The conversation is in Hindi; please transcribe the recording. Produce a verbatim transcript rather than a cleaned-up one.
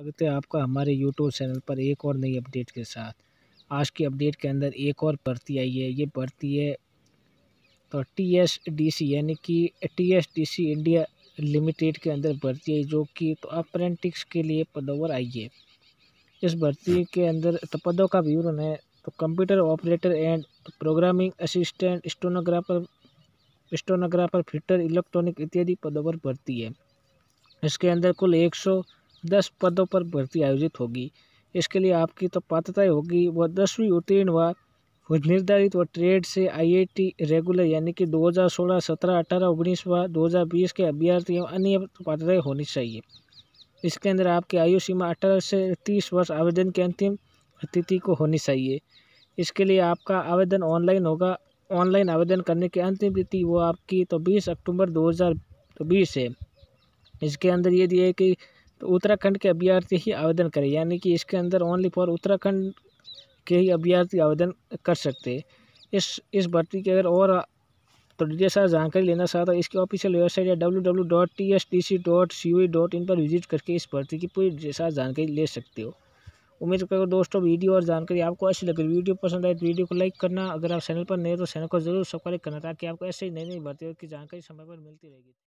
स्वागत है आपका हमारे यूट्यूब चैनल पर एक और नई अपडेट के साथ। आज की अपडेट के अंदर एक और भर्ती आई है। ये भर्ती है तो टी एस डी सी यानी कि T S D C India limited के अंदर भर्ती है, जो कि तो अप्रेंटिस के लिए पदों आई है। इस भर्ती के अंदर तो पदों का विवरण है तो computer operator and programming assistant, stenographer stenographer fitter, electronic इत्यादि पदों पर भर्ती है। इसके अंदर कुल एक सौ दस पदों पर भर्ती आयोजित होगी। इसके लिए आपकी तो पात्रता होगी वह दसवीं उत्तीर्ण व निर्धारित व ट्रेड से आई आई टी रेगुलर यानी कि दो हज़ार सोलह, सत्रह, अठारह, उन्नीस व दो हज़ार बीस के अभ्यर्थी एवं अन्य पात्रताएं होनी चाहिए। इसके अंदर आपकी आयु सीमा अठारह से तीस वर्ष आवेदन की अंतिम तिथि को होनी चाहिए। इसके लिए आपका आवेदन ऑनलाइन होगा। ऑनलाइन आवेदन करने की अंतिम तिथि वो आपकी तो बीस अक्टूबर दो हज़ार बीस है। इसके अंदर ये दिया है कि तो उत्तराखंड के अभ्यर्थी ही आवेदन करें, यानी कि इसके अंदर ओनली फॉर उत्तराखंड के ही अभ्यर्थी आवेदन कर सकते हैं। इस इस भर्ती के अगर और तो जैसा जानकारी लेना चाहता है, इसकी ऑफिशियल वेबसाइट है W W W dot T S T C dot C O dot in पर विजिट करके इस भर्ती की पूरी जैसा जानकारी ले सकते हो। उम्मीद करो दोस्तों वीडियो और जानकारी आपको अच्छी लगे। वीडियो पसंद आए तो वीडियो को लाइक करना। अगर आप चैनल पर नए तो चैनल को जरूर सब्सक्राइब करना, ताकि आपको ऐसे ही नई नई भर्तियों की जानकारी समय पर मिलती रहेगी।